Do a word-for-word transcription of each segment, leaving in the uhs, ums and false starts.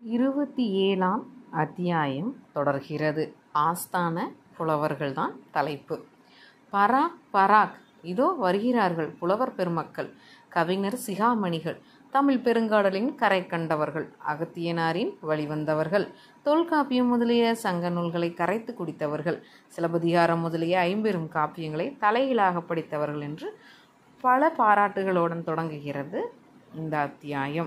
இருபத்தி ஏழாம் அத்தியாயம் தொடர்கிறது. ஆஸ்தான புலவர்கள்தான் தலைப்பு. பராக் பராக், இதோ வருகிறார்கள் புலவர் பெருமக்கள், கவிஞர் சிகாமணிகள், தமிழ் பெருங்காடலின் கரை கண்டவர்கள், அகத்தியனாரின் வழிவந்தவர்கள், தொல்காப்பியம் முதலிய சங்க நூல்களை கரைத்து குடித்தவர்கள், சிலப்பதிகாரம் முதலிய ஐம்பெரும் காப்பியங்களை தலைகீழாக படித்தவர்கள் என்று பல பாராட்டுகளுடன் தொடங்குகிறது இந்த அத்தியாயம்.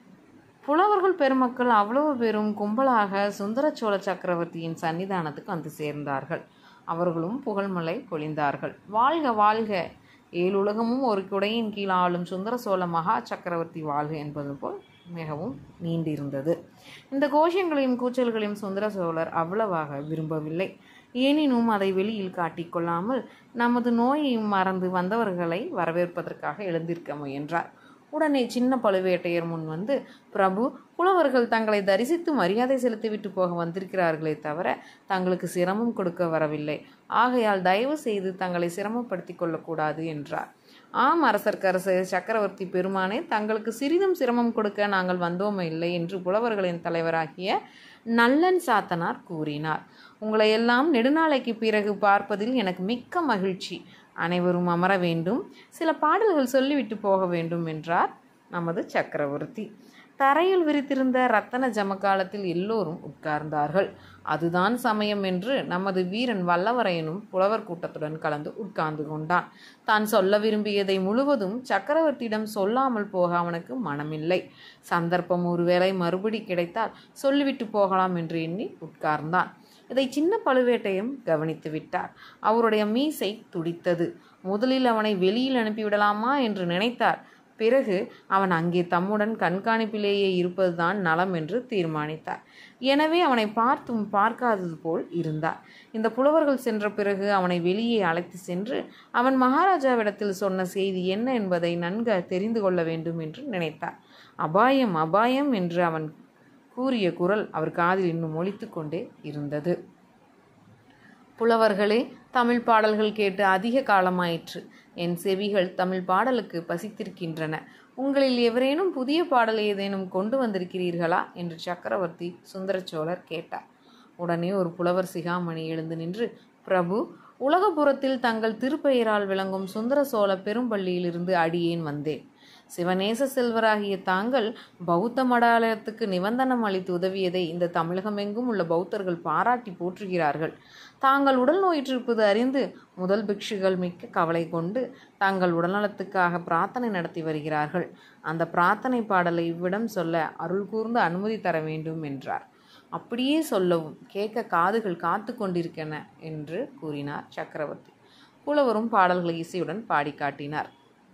புலவர்கள் பெருமக்கள் அவ்வளவு பேரும் கும்பலாக சுந்தர சோழ சக்கரவர்த்தியின் சன்னிதானத்துக்கு வந்து சேர்ந்தார்கள். அவர்களும் புகழ்மலை பொழிந்தார்கள். வாழ்க வாழ்க, ஏழுலகமும் ஒரு குடையின் கீழ் ஆளும் சுந்தர சோழ மகா சக்கரவர்த்தி வாழ்க என்பது போல் மிகவும் நீண்டிருந்தது. இந்த கோஷங்களையும் கூச்சல்களையும் சுந்தர சோழர் அவ்வளவாக விரும்பவில்லை. எனினும் அதை வெளியில் காட்டிக்கொள்ளாமல் நமது நோயையும் மறந்து வந்தவர்களை வரவேற்பதற்காக எழுந்திருக்க முயன்றார். உடனே சின்ன பழுவேட்டையர் முன் வந்து, பிரபு, புலவர்கள் தங்களை தரிசித்து மரியாதை செலுத்திவிட்டு போக வந்திருக்கிறார்களே தவிர தங்களுக்கு சிரமம் கொடுக்க வரவில்லை. ஆகையால் தயவு செய்து தங்களை சிரமப்படுத்திக் கொள்ளக்கூடாது என்றார். ஆம் அரசர்க்கரசு, சக்கரவர்த்தி பெருமானே, தங்களுக்கு சிறிதும் சிரமம் கொடுக்க நாங்கள் வந்தோமே இல்லை என்று புலவர்களின் தலைவராகிய நல்லன் சாத்தனார் கூறினார். உங்களை எல்லாம் நெடுநாளைக்கு பிறகு பார்ப்பதில் எனக்கு மிக்க மகிழ்ச்சி. அனைவரும் அமர வேண்டும், சில பாடல்கள் சொல்லிவிட்டு போக வேண்டும் என்றார் நமது சக்கரவர்த்தி. தரையில் விரித்திருந்த ரத்தன ஜமக்காலத்தில் எல்லோரும் உட்கார்ந்தார்கள். அதுதான் சமயம் என்று நமது வீரன் வல்லவரையனும் புலவர் கூட்டத்துடன் கலந்து உட்கார்ந்து கொண்டான். தான் சொல்ல விரும்பியதை முழுவதும் சக்கரவர்த்தியிடம் சொல்லாமல் போக அவனுக்கு மனமில்லை. சந்தர்ப்பம் ஒருவேளை மறுபடி கிடைத்தால் சொல்லிவிட்டு போகலாம் என்று எண்ணி உட்கார்ந்தான். இதை சின்ன பழுவேட்டையும் கவனித்து விட்டார். அவருடைய மீசை துடித்தது. முதலில் அவனை வெளியில் அனுப்பிவிடலாமா என்று நினைத்தார். பிறகு அவன் அங்கே தம்முடன் கண்காணிப்பிலேயே இருப்பதுதான் நலம் என்று தீர்மானித்தார். எனவே அவனை பார்த்தும் பார்க்காதது போல் இருந்தார். இந்த புலவர்கள் சென்ற பிறகு அவனை வெளியே அழைத்து சென்று அவன் மகாராஜாவிடத்தில் சொன்ன செய்தி என்ன என்பதை நன்கு தெரிந்து கொள்ள வேண்டும் என்று நினைத்தார். அபாயம் அபாயம் என்று அவன் கூறிய குரல் அவர் காதில் இன்னும் ஒலித்து கொண்டே இருந்தது. புலவர்களே, தமிழ் பாடல்கள் கேட்டு அதிக காலமாயிற்று. என் செவிகள் தமிழ் பாடலுக்கு பசித்திருக்கின்றன. உங்களில் எவரேனும் புதிய பாடல் ஏதேனும் கொண்டு வந்திருக்கிறீர்களா என்று சக்கரவர்த்தி சுந்தர சோழர் கேட்டார். உடனே ஒரு புலவர் சிகாமணி எழுந்து நின்று, பிரபு, உலகபுரத்தில் தங்கள் திருப்பெயரால் விளங்கும் சுந்தர சோழ பெரும்பள்ளியிலிருந்து அடியேன் வந்தேன். சிவநேச செல்வராகிய தாங்கள் பௌத்த மடாலயத்துக்கு நிபந்தனம் அளித்து உதவியதை இந்த தமிழகமெங்கும் உள்ள பௌத்தர்கள் பாராட்டி போற்றுகிறார்கள். தாங்கள் உடல் நோயிற்றிருப்பது அறிந்து முதல் பிக்ஷுகள் மிக்க கவலை கொண்டு தாங்கள் உடல்நலத்துக்காக பிரார்த்தனை நடத்தி வருகிறார்கள். அந்த பிரார்த்தனை பாடலை இவ்விடம் சொல்ல அருள் கூர்ந்து அனுமதி தர வேண்டும் என்றார். அப்படியே சொல்லவும், கேட்க காதுகள் காத்து கொண்டிருக்கின்றன என்று கூறினார் சக்கரவர்த்தி. புலவரும் பாடல்களை இசையுடன் பாடி காட்டினார்.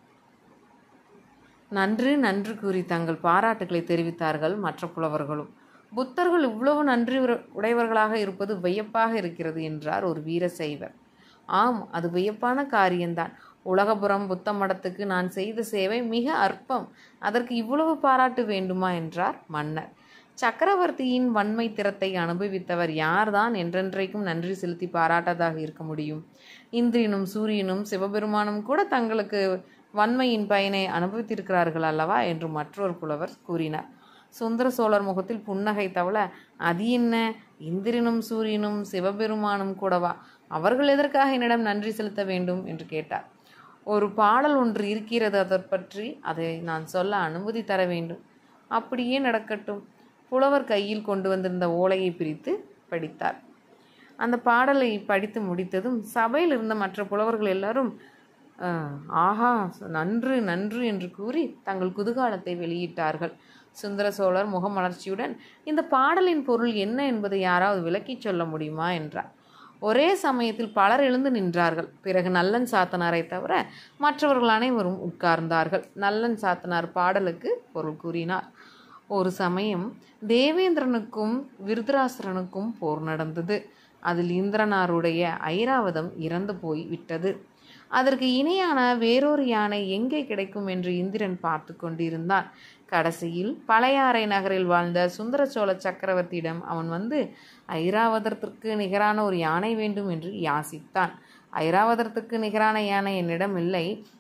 நன்று நன்று கூறி தங்கள் பாராட்டுகளை தெரிவித்தார்கள் மற்ற புலவர்களும். புத்தர்கள் இவ்வளவு நன்றி உடையவர்களாக இருப்பது வியப்பாக இருக்கிறது என்றார் ஒரு வீர சைவர். ஆம், அது வியப்பான காரியம்தான். உலகபுரம் புத்த மடத்துக்கு நான் செய்த சேவை மிக அற்பம். அதற்கு இவ்வளவு பாராட்டு வேண்டுமா என்றார் மன்னர். சக்கரவர்த்தியின் வன்மை திறத்தை அனுபவித்தவர் யார்தான் என்றென்றைக்கும் நன்றி செலுத்தி பாராட்டதாக இருக்க முடியும்? இந்திரனும் சூரியனும் சிவபெருமானும் கூட தங்களுக்கு வன்மையின் பயனை அனுபவித்திருக்கிறார்கள் அல்லவா என்று மற்றொரு புலவர் கூறினார். சுந்தர சோழர் முகத்தில் புன்னகை தவள, அது என்ன, இந்திரனும் சூரியனும் சிவபெருமானும் கூடவா? அவர்கள் எதற்காக என்னிடம் நன்றி செலுத்த வேண்டும் என்று கேட்டார். ஒரு பாடல் ஒன்று இருக்கிறது, அதை பற்றி அதை நான் சொல்ல அனுமதி தர வேண்டும். அப்படியே நடக்கட்டும். புலவர் கையில் கொண்டு வந்திருந்த ஓலையை பிரித்து படித்தார். அந்த பாடலை படித்து முடித்ததும் சபையில் இருந்த மற்ற புலவர்கள் எல்லாரும் ஆஹா, நன்று நன்று என்று கூறி தங்கள் குதூகலத்தை வெளியிட்டார்கள். சுந்தர சோழர் முகமலர்ச்சியுடன், இந்த பாடலின் பொருள் என்ன என்பதை யாராவது விளக்கி சொல்ல முடியுமா என்றார். ஒரே சமயத்தில் பலர் எழுந்து நின்றார்கள். பிறகு நல்லன் சாத்தனாரை தவிர மற்றவர்கள் அனைவரும் உட்கார்ந்தார்கள். நல்லன் சாத்தனார் பாடலுக்கு பொருள் கூறினார். ஒரு சமயம் தேவேந்திரனுக்கும் விருதராசரனுக்கும் போர் நடந்தது. அதில் இந்திரனாருடைய ஐராவதம் இறந்து போய் விட்டது. அதற்கு இணையான வேறொரு யானை எங்கே கிடைக்கும் என்று இந்திரன் பார்த்து கொண்டிருந்தான். கடைசியில் பழையாறை நகரில் வாழ்ந்த சுந்தர சோழ சக்கரவர்த்தியிடம் அவன் வந்து ஐராவதத்திற்கு நிகரான ஒரு யானை வேண்டும் என்று யாசித்தான். ஐராவதத்திற்கு நிகரான யானை என்னிடம் இல்லை.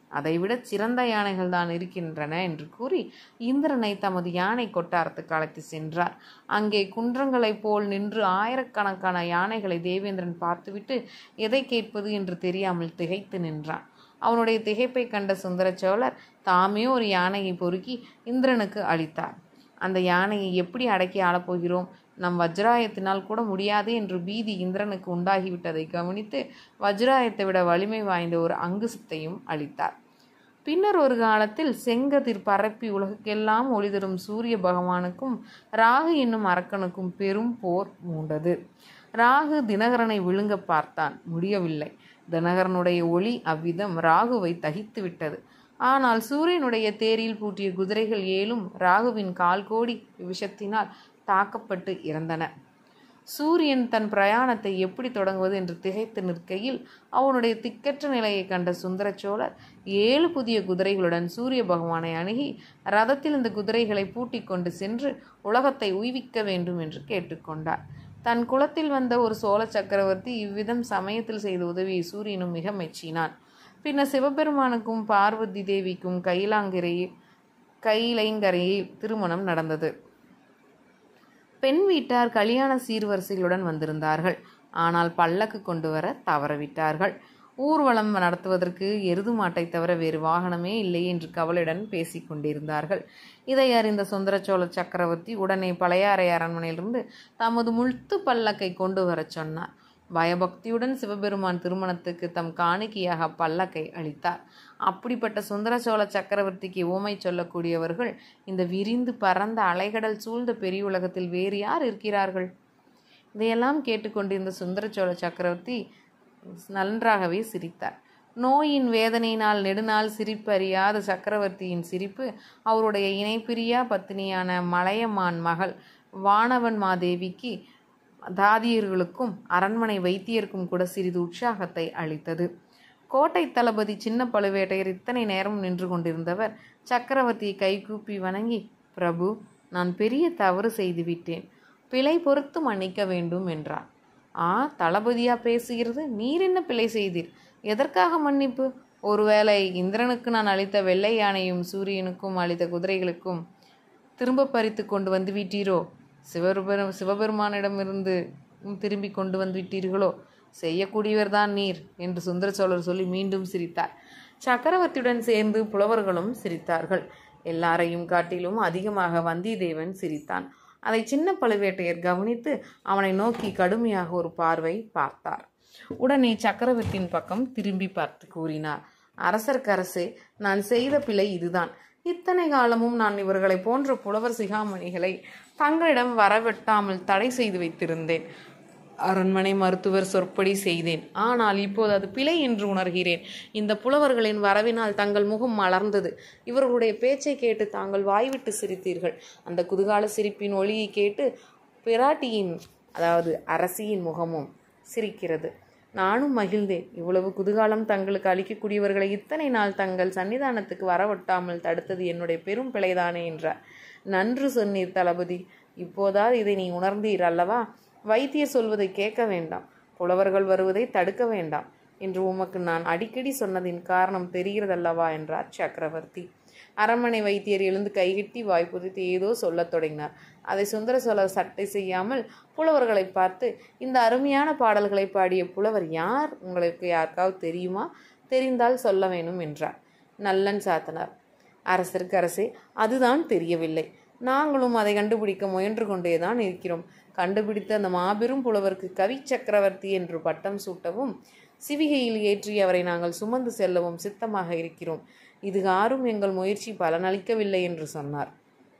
அதைவிட சிறந்த யானைகள் தான் இருக்கின்றன என்று கூறி இந்திரனை தமது யானை கொட்டாரத்துக்கு அழைத்து சென்றார். அங்கே குன்றங்களைப் போல் நின்று ஆயிரக்கணக்கான யானைகளை தேவேந்திரன் பார்த்துவிட்டு எதை கேட்பது என்று தெரியாமல் திகைத்து நின்றான். அவனுடைய திகைப்பை கண்ட சுந்தர சோழர் தாமே ஒரு யானையை பொறுக்கி இந்திரனுக்கு அளித்தார். அந்த யானையை எப்படி அடக்கி ஆளப்போகிறோம், நம் வஜ்ராயத்தினால் கூட முடியாது என்று பீதி இந்திரனுக்கு உண்டாகிவிட்டதை கவனித்து வஜ்ராயத்தை விட வலிமை வாய்ந்த ஒரு அங்குசத்தையும் அளித்தார். பின்னர் ஒரு காலத்தில் செங்கதிர் பரப்பி உலகுக்கெல்லாம் ஒளிதரும் சூரிய பகவானுக்கும் ராகு என்னும் அரக்கனுக்கும் பெரும் போர் மூண்டது. ராகு தினகரனை விழுங்க பார்த்தான், முடியவில்லை. தினகரனுடைய ஒளி அவ்விதம் ராகுவை தகித்து விட்டது. ஆனால் சூரியனுடைய தேரில் பூட்டிய குதிரைகள் ஏழும் ராகுவின் கால் கோடி விஷத்தினால் தாக்கப்பட்டு இறந்தன. சூரியன் தன் பிரயாணத்தை எப்படி தொடங்குவது என்று திகைத்து நிற்கையில் அவனுடைய திக்கற்ற நிலையை கண்ட சுந்தர சோழர் ஏழு புதிய குதிரைகளுடன் சூரிய பகவானை அணுகி ரதத்தில் இந்த குதிரைகளை பூட்டி கொண்டு சென்று உலகத்தை உய்விக்க வேண்டும் என்று கேட்டுக்கொண்டார். தன் குலத்தில் வந்த ஒரு சோழ சக்கரவர்த்தி இவ்விதம் சமயத்தில் செய்த உதவியை சூரியனும் மிக மெச்சினான். பின்னர் சிவபெருமானுக்கும் பார்வதி தேவிக்கும் கைலாங்கரையில் கைலைங்கரையில் திருமணம் நடந்தது. பெண் வீட்டார் கல்யாண சீர்வரிசைகளுடன் வந்திருந்தார்கள். ஆனால் பல்லக்கு கொண்டு வர தவறவிட்டார்கள். ஊர்வலம் நடத்துவதற்கு எருது மாட்டை தவிர வேறு வாகனமே இல்லை என்று கவலையுடன் பேசி கொண்டிருந்தார்கள். இதை அறிந்த சுந்தர சோழ சக்கரவர்த்தி உடனே பழையாறை அரண்மனையிலிருந்து தமது முழுத்து பல்லக்கை கொண்டு வரச் சொன்னார். பயபக்தியுடன் சிவபெருமான் திருமணத்துக்கு தம் காணிக்கையாக பல்லக்கை அளித்தார். அப்படிப்பட்ட சுந்தர சோழ சக்கரவர்த்திக்கு ஓமை சொல்லக்கூடியவர்கள் இந்த விரிந்து பறந்த அலைகடல் சூழ்ந்த பெரிய உலகத்தில் வேறு யார் இருக்கிறார்கள்? இதையெல்லாம் கேட்டுக்கொண்டிருந்த சுந்தர சோழ சக்கரவர்த்தி நன்றாகவே சிரித்தார். நோயின் வேதனையினால் நெடுநாள் சிரிப்பு அறியாத சக்கரவர்த்தியின் சிரிப்பு அவருடைய இணைப்பிரியா பத்தினியான மலையமான் மகள் வானவன் மாதேவிக்கு தாதியர்களுக்கும் அரண்மனை வைத்தியருக்கும் கூட சிறிது உற்சாகத்தை அளித்தது. கோட்டை தளபதி சின்ன பழுவேட்டையர் இத்தனை நேரம் நின்று கொண்டிருந்தவர் சக்கரவர்த்தியை கைகூப்பி வணங்கி, பிரபு, நான் பெரிய தவறு செய்துவிட்டேன், பிழை பொறுத்து மன்னிக்க வேண்டும் என்றார். ஆ, தளபதியா பேசுகிறது? நீர் என்ன பிழை செய்தீர்? எதற்காக மன்னிப்பு? ஒருவேளை இந்திரனுக்கு நான் அளித்த வெள்ளை யானையும் சூரியனுக்கும் அளித்த குதிரைகளுக்கும் திரும்ப பறித்து கொண்டு வந்து விட்டீரோ? சிவபெரு சிவபெருமானிடமிருந்து திரும்பி கொண்டு வந்து விட்டீர்களோ? செய்யக்கூடியவர்தான் நீர் என்று சுந்தர சோழர் சொல்லி மீண்டும் சிரித்தார். சக்கரவர்த்தியுடன் சேர்ந்து புலவர்களும் சிரித்தார்கள். எல்லாரையும் காட்டிலும் அதிகமாக வந்தியத்தேவன் சிரித்தான். அதை சின்ன பழுவேட்டையர் கவனித்து அவனை நோக்கி கடுமையாக ஒரு பார்வை பார்த்தார். உடனே சக்கரவர்த்தியின் பக்கம் திரும்பி பார்த்து கூறினார், அரசர்க்கரசே, நான் செய்த பிழை இதுதான். இத்தனை காலமும் நான் இவர்களை போன்ற புலவர் சிகாமணிகளை தங்களிடம் வரவெட்டாமல் தடை செய்து வைத்திருந்தேன். அரண்மனை மருத்துவர் சொற்படி செய்தேன். ஆனால் இப்போது அது பிழை என்று உணர்கிறேன். இந்த புலவர்களின் வரவினால் தங்கள் முகம் மலர்ந்தது. இவர்களுடைய பேச்சை கேட்டு தாங்கள் வாய்விட்டு சிரித்தீர்கள். அந்த குதூகால சிரிப்பின் ஒளியை கேட்டு பிராட்டியின், அதாவது அரசியின் முகமும் சிரிக்கிறது. நானும் மகிழ்ந்தேன். இவ்வளவு குதூகாலம் தங்களுக்கு அளிக்கக்கூடியவர்களை இத்தனை நாள் தங்கள் சன்னிதானத்துக்கு வரவொட்டாமல் தடுத்தது என்னுடைய பெரும் பிழைதானே என்றார். நன்று சொன்னீர் தளபதி. இப்போதாவது இதை நீ உணர்ந்தீர் அல்லவா? வைத்தியர் சொல்வதை கேட்க வேண்டாம், புலவர்கள் வருவதை தடுக்க வேண்டாம் என்று உமக்கு நான் அடிக்கடி சொன்னதின் காரணம் தெரிகிறதல்லவா என்றார் சக்கரவர்த்தி. அரண்மனை வைத்தியர் எழுந்து கைகட்டி வாய்ப்புதித்து ஏதோ சொல்லத் தொடங்கினார். அதை சுந்தர சோழர் சட்டை செய்யாமல் புலவர்களை பார்த்து, இந்த அருமையான பாடல்களை பாடிய புலவர் யார்? உங்களுக்கு யாருக்காவது தெரியுமா? தெரிந்தால் சொல்ல வேணும் என்றார். நல்லன் சாத்தனார். அரசருக்கு அரசே, அதுதான் தெரியவில்லை. நாங்களும் அதை கண்டுபிடிக்க முயன்று கொண்டேதான் இருக்கிறோம். கண்டுபிடித்த அந்த மாபெரும் புலவருக்கு கவி சக்கரவர்த்தி என்று பட்டம் சூட்டவும் சிவிகையில் ஏற்றி அவரை நாங்கள் சுமந்து செல்லவும் சித்தமாக இருக்கிறோம். இது யாரும் எங்கள் முயற்சி பலனளிக்கவில்லை என்று சொன்னார்.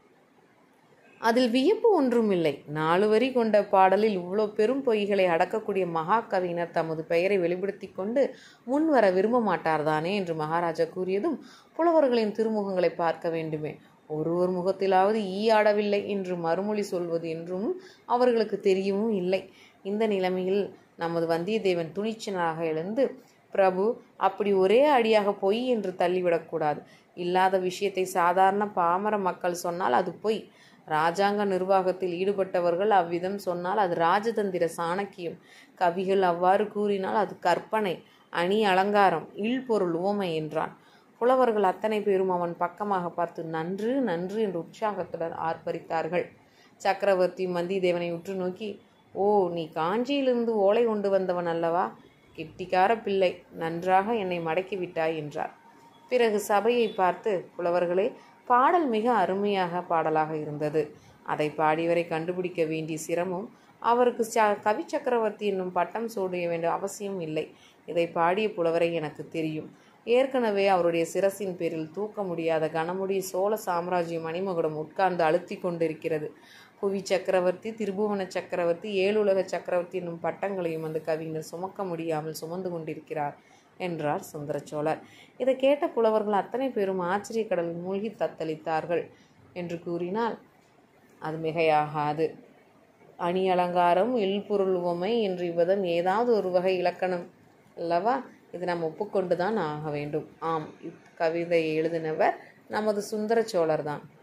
அதில் வியப்பு ஒன்றும் இல்லை. நாலு வரி கொண்ட பாடலில் இவ்வளோ பெரும் பொய்களை அடக்கக்கூடிய மகாகவியினர் தமது பெயரை வெளிப்படுத்தி கொண்டு முன்வர விரும்ப மாட்டார்தானே என்று மகாராஜா கூறியதும், புலவர்களின் திருமுகங்களை பார்க்க வேண்டுமே, ஒருவர் முகத்திலாவது ஈ ஆடவில்லை என்று மறுமொழி சொல்வது என்றும் அவர்களுக்கு தெரியவும் இல்லை. இந்த நிலைமையில் நமது வந்தியத்தேவன் துணிச்சலாக எழுந்து, பிரபு, அப்படி ஒரே அடியாக பொய் என்று தள்ளிவிடக்கூடாது. இல்லாத விஷயத்தை சாதாரண பாமர மக்கள் சொன்னால் அது பொய். இராஜாங்க நிர்வாகத்தில் ஈடுபட்டவர்கள் அவ்விதம் சொன்னால் அது ராஜதந்திர சாணக்கியம். கவிகள் அவ்வாறு கூறினால் அது கற்பனை, அணி அலங்காரம், இல்பொருள் உவமை என்றான். புலவர்கள் அத்தனை பேரும் அவன் பக்கமாக பார்த்து நன்று நன்று என்று உற்சாகத்துடன் ஆர்ப்பரித்தார்கள். சக்கரவர்த்தி வந்தியத்தேவனை உற்று நோக்கி, ஓ, நீ காஞ்சியிலிருந்து ஓலை கொண்டு வந்தவன் அல்லவா? கெட்டிக்கார பிள்ளை, நன்றாக என்னை மடக்கிவிட்டாய் என்றார். பிறகு சபையை பார்த்து, புலவர்களே, பாடல் மிக அருமையாக பாடலாக இருந்தது. அதை பாடியவரை கண்டுபிடிக்க வேண்டிய சிரமம் அவருக்கு ச கவி சக்கரவர்த்தி என்னும் பட்டம் சூடிய வேண்டிய அவசியம் இல்லை. இதை பாடிய புலவரை எனக்கு தெரியும். ஏற்கனவே அவருடைய சிரசின் பேரில் தூக்க முடியாத கனமுடைய சோழ சாம்ராஜ்யம் மணிமகுடம் உட்கார்ந்து அழுத்தி கொண்டிருக்கிறது. புவி சக்கரவர்த்தி, திருபுவன சக்கரவர்த்தி, ஏழுலக சக்கரவர்த்தி என்னும் பட்டங்களையும் அந்த கவிஞர் சுமக்க முடியாமல் சுமந்து கொண்டிருக்கிறார் என்றார் சுந்தர சோழர். இதை கேட்ட புலவர்கள் அத்தனை பேரும் ஆச்சரிய கடலில் மூழ்கி தத்தளித்தார்கள் என்று கூறினால் அது மிகையாகாது. அணி அலங்காரம், இல்பொருள் உவமை என்று இவ்விதம் ஏதாவது ஒரு வகை இலக்கணம் அல்லவா? இது நாம் ஒப்புக்கொண்டுதான் ஆக வேண்டும். ஆம், இக்கவிதையை எழுதினவர் நமது சுந்தர சோழர் தான்.